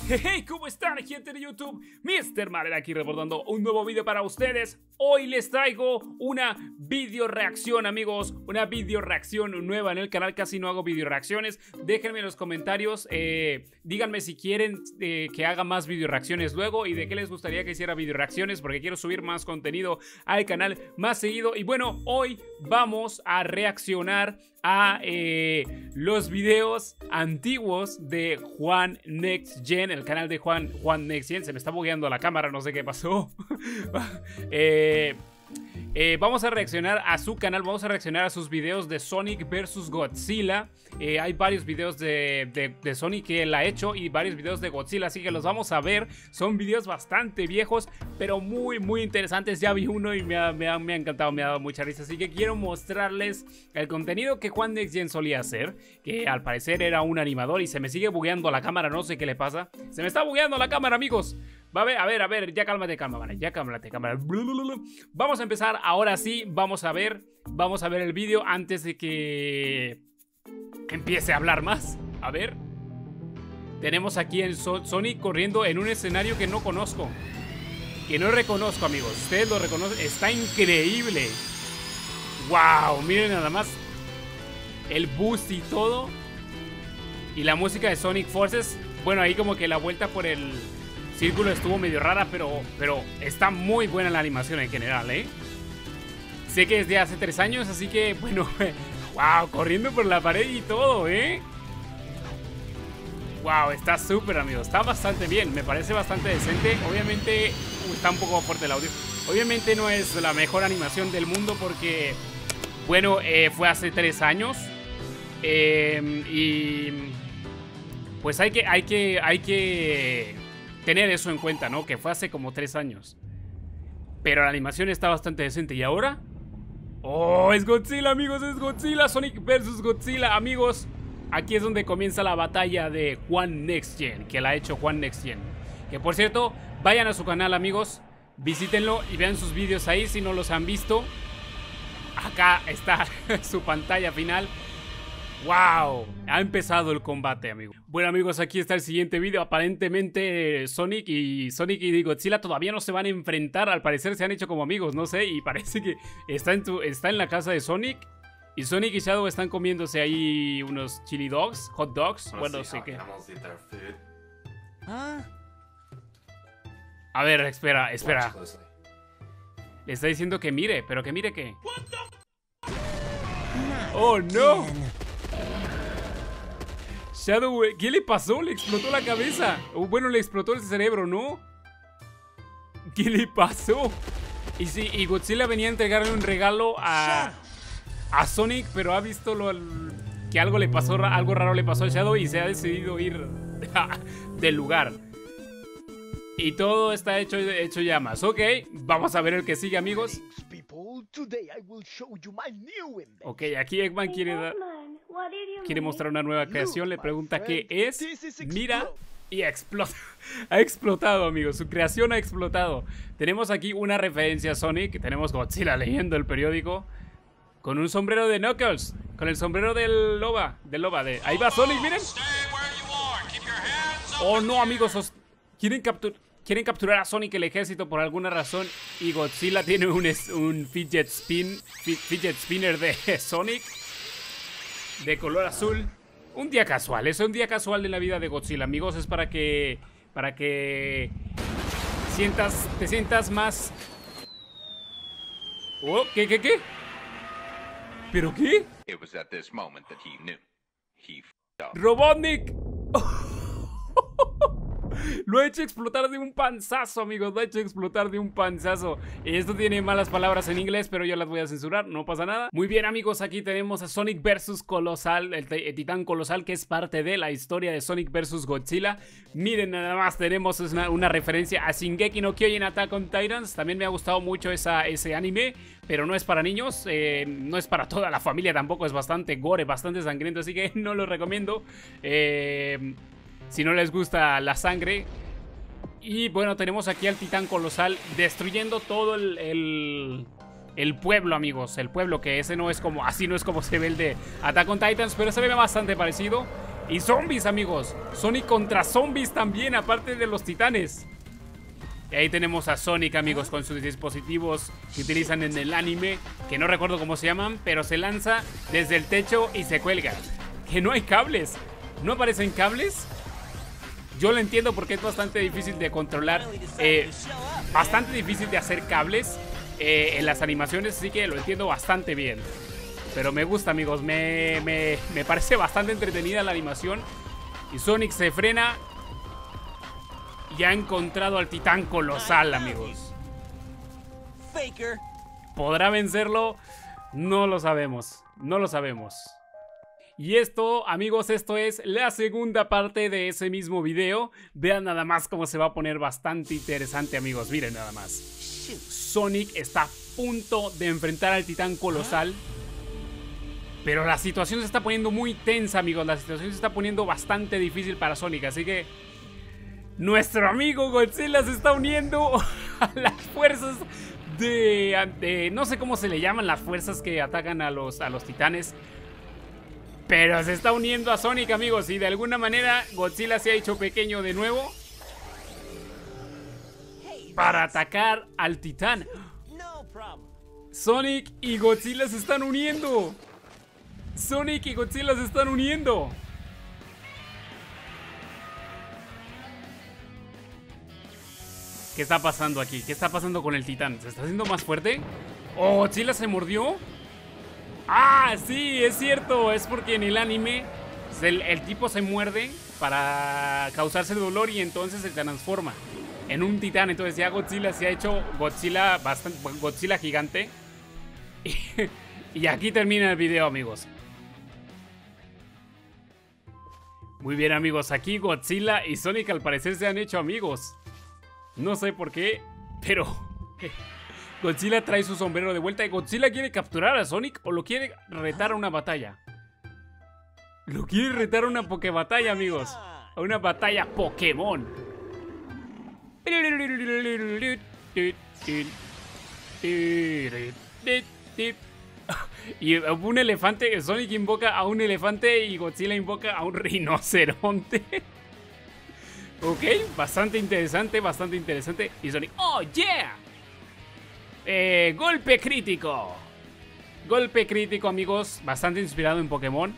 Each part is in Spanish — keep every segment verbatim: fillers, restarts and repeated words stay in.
Hey, ¿cómo están, gente de YouTube? mister Marel aquí reportando un nuevo video para ustedes. Hoy les traigo una video reacción, amigos. Una video reacción nueva en el canal. Casi no hago video reacciones. Déjenme en los comentarios, eh, díganme si quieren eh, que haga más video reacciones luego y de qué les gustaría que hiciera video reacciones, porque quiero subir más contenido al canal más seguido. Y bueno, hoy vamos a reaccionar a eh, los videos antiguos de Juan Next Gen, el canal de Juan, Juan Next Gen. Se me está bugueando la cámara, no sé qué pasó. eh, eh, vamos a reaccionar a su canal, vamos a reaccionar a sus videos de Sonic versus Godzilla. Eh, hay varios videos de, de, de Sonic que él ha hecho y varios videos de Godzilla, así que los vamos a ver. Son videos bastante viejos, pero muy, muy interesantes. Ya vi uno y me ha, me ha, me ha encantado, me ha dado mucha risa. Así que quiero mostrarles el contenido que Juan Next Gen solía hacer, que al parecer era un animador y se me sigue bugueando la cámara, no sé qué le pasa. Se me está bugueando la cámara, amigos. Va a ver, a ver, a ver, ya cálmate, cámara, ya cálmate, cámara. Vamos a empezar, ahora sí, vamos a ver, vamos a ver el vídeo antes de que empiece a hablar más. A ver. Tenemos aquí en so Sonic corriendo en un escenario que no conozco, que no reconozco, amigos. Ustedes lo reconocen, está increíble. Wow, miren nada más el boost y todo. Y la música de Sonic Forces. Bueno, ahí como que la vuelta por el círculo estuvo medio rara, pero, pero está muy buena la animación en general, ¿eh? Sé que es de hace tres años, así que, bueno, wow, corriendo por la pared y todo, ¿eh? Wow, está súper, amigos, está bastante bien, me parece bastante decente. Obviamente, uh, está un poco fuerte el audio. Obviamente no es la mejor animación del mundo porque, bueno, eh, fue hace tres años. Eh, y pues hay que, hay que, hay que tener eso en cuenta, ¿no? Que fue hace como tres años. Pero la animación está bastante decente. ¿Y ahora? ¡Oh! Es Godzilla, amigos, es Godzilla. Sonic versus Godzilla, amigos. Aquí es donde comienza la batalla de Juan Next Gen, que la ha hecho Juan Next Gen. Que por cierto, vayan a su canal, amigos. Visítenlo y vean sus vídeos ahí si no los han visto. Acá está su pantalla final. ¡Wow! Ha empezado el combate, amigos. Bueno, amigos, aquí está el siguiente video. Aparentemente Sonic y Sonic y Godzilla todavía no se van a enfrentar. Al parecer se han hecho como amigos, no sé. Y parece que está en, tu, está en la casa de Sonic. Y Sonic y Shadow están comiéndose ahí unos chili dogs, hot dogs. Bueno, no sé qué. Ah. A ver, espera, espera. Le está diciendo que mire, pero que mire qué. ¡Oh, no! Shadow, ¿qué le pasó? Le explotó la cabeza. O bueno, le explotó el cerebro, ¿no? ¿Qué le pasó? Y sí, y Godzilla venía a entregarle un regalo a, a Sonic, pero ha visto lo, que algo le pasó, algo raro le pasó a Shadow y se ha decidido ir del lugar. Y todo está hecho, hecho llamas. Ok, vamos a ver el que sigue, amigos. Ok, aquí Eggman quiere dar... Quiere mostrar una nueva creación, le pregunta qué es, mira y explota. Ha explotado, amigos, su creación ha explotado. Tenemos aquí una referencia a Sonic, tenemos Godzilla leyendo el periódico con un sombrero de Knuckles, con el sombrero del loba, del loba de... Ahí va Sonic, miren. Oh no, amigos, quieren capturar... Quieren capturar a Sonic el ejército por alguna razón y Godzilla tiene un, un fidget, spin, fidget spinner de Sonic de color azul. Un día casual, es un día casual de la vida de Godzilla, amigos. Es para que para que sientas, te sientas más... Oh, ¿qué, qué, qué? ¿Pero qué? Robotnik. Lo ha hecho explotar de un panzazo, amigos. Lo ha hecho explotar de un panzazo. Esto tiene malas palabras en inglés, pero yo las voy a censurar, no pasa nada. Muy bien, amigos, aquí tenemos a Sonic versus Colosal, el, el titán colosal, que es parte de la historia de Sonic versus Godzilla. Miren, nada más tenemos una, una referencia a Shingeki no Kyojin Attack on Titans. También me ha gustado mucho esa, ese anime, pero no es para niños, eh, no es para toda la familia tampoco. Es bastante gore, bastante sangriento, así que no lo recomiendo. Eh... Si no les gusta la sangre. Y bueno, tenemos aquí al titán colosal destruyendo todo el, el, el pueblo, amigos. El pueblo, que ese no es como, así no es como se ve el de Attack on Titans, pero se ve bastante parecido. Y zombies, amigos. Sonic contra zombies también, aparte de los titanes. Y ahí tenemos a Sonic, amigos, con sus dispositivos que utilizan en el anime, que no recuerdo cómo se llaman, pero se lanza desde el techo y se cuelga. Que no hay cables. ¿No aparecen cables? Yo lo entiendo porque es bastante difícil de controlar, eh, bastante difícil de hacer cables eh, en las animaciones, así que lo entiendo bastante bien. Pero me gusta, amigos, me, me, me parece bastante entretenida la animación. Y Sonic se frena y ha encontrado al titán colosal, amigos. ¿Podrá vencerlo? No lo sabemos, no lo sabemos. Y esto, amigos, esto es la segunda parte de ese mismo video. Vean nada más cómo se va a poner bastante interesante, amigos. Miren nada más. Sonic está a punto de enfrentar al titán colosal. Pero la situación se está poniendo muy tensa, amigos. La situación se está poniendo bastante difícil para Sonic. Así que nuestro amigo Godzilla se está uniendo a las fuerzas de, de... no sé cómo se le llaman las fuerzas que atacan a los, a los titanes. Pero se está uniendo a Sonic, amigos. Y de alguna manera Godzilla se ha hecho pequeño de nuevo para atacar al titán. Sonic y Godzilla se están uniendo. Sonic y Godzilla se están uniendo. ¿Qué está pasando aquí? ¿Qué está pasando con el titán? ¿Se está haciendo más fuerte? ¿Oh, Godzilla se mordió? ¡Ah, sí! Es cierto. Es porque en el anime el, el tipo se muerde para causarse dolor y entonces se transforma en un titán. Entonces ya Godzilla se ha hecho Godzilla, bastante, Godzilla gigante. Y, y aquí termina el video, amigos. Muy bien, amigos. Aquí Godzilla y Sonic al parecer se han hecho amigos. No sé por qué, pero Godzilla trae su sombrero de vuelta. ¿Y Godzilla quiere capturar a Sonic o lo quiere retar a una batalla? Lo quiere retar a una Pokébatalla, amigos. A una batalla Pokémon. Y un elefante, Sonic invoca a un elefante y Godzilla invoca a un rinoceronte. Ok, bastante interesante, bastante interesante. Y Sonic, ¡oh, yeah! Eh, golpe crítico. Golpe crítico, amigos. Bastante inspirado en Pokémon.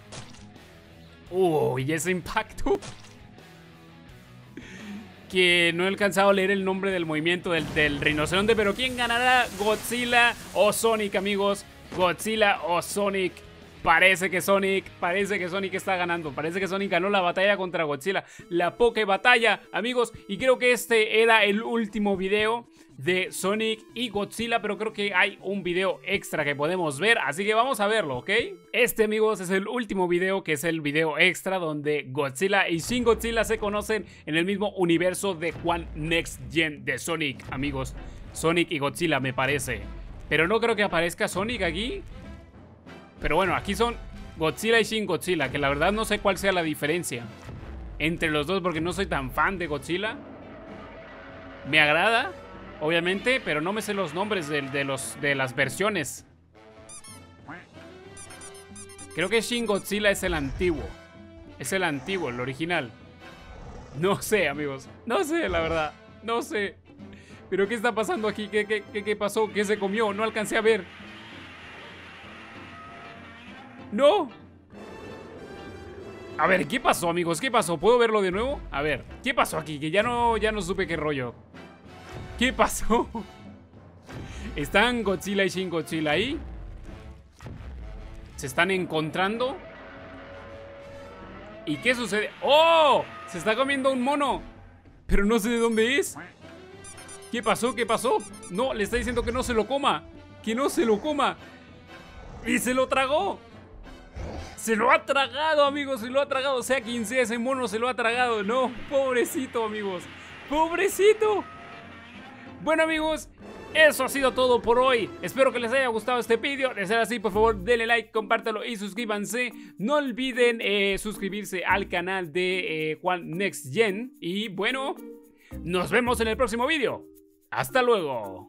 Uy, uh, y ese impacto. Que no he alcanzado a leer el nombre del movimiento del, del rinoceronte. Pero ¿quién ganará? ¿Godzilla o Sonic, amigos? Godzilla o Sonic. Parece que Sonic, parece que Sonic está ganando. Parece que Sonic ganó la batalla contra Godzilla. La Pokébatalla, amigos. Y creo que este era el último video de Sonic y Godzilla, pero creo que hay un video extra que podemos ver, así que vamos a verlo, ¿ok? Este, amigos, es el último video, que es el video extra donde Godzilla y Shin Godzilla se conocen en el mismo universo de One Next Gen de Sonic, amigos. Sonic y Godzilla, me parece. Pero no creo que aparezca Sonic aquí. Pero bueno, aquí son Godzilla y Shin Godzilla, que la verdad no sé cuál sea la diferencia entre los dos, porque no soy tan fan de Godzilla. Me agrada, obviamente, pero no me sé los nombres de, de, los, de las versiones. Creo que Shin Godzilla es el antiguo. Es el antiguo, el original. No sé, amigos. No sé, la verdad. No sé. ¿Pero qué está pasando aquí? ¿Qué, qué, qué, qué pasó? ¿Qué se comió? No alcancé a ver. ¡No! A ver, ¿qué pasó, amigos? ¿Qué pasó? ¿Puedo verlo de nuevo? A ver, ¿qué pasó aquí? Que ya no, ya no supe qué rollo. ¿Qué pasó? ¿Están Godzilla y Shin Godzilla ahí? ¿Se están encontrando? ¿Y qué sucede? ¡Oh! Se está comiendo un mono. Pero no sé de dónde es. ¿Qué pasó? ¿Qué pasó? No, le está diciendo que no se lo coma. Que no se lo coma. Y se lo tragó. Se lo ha tragado, amigos. Se lo ha tragado. Sea quien sea, ese mono se lo ha tragado. No, pobrecito, amigos. Pobrecito. Bueno, amigos, eso ha sido todo por hoy. Espero que les haya gustado este vídeo. De ser así, por favor, denle like, compártelo y suscríbanse. No olviden eh, suscribirse al canal de eh, One Next Gen. Y bueno, nos vemos en el próximo vídeo. Hasta luego.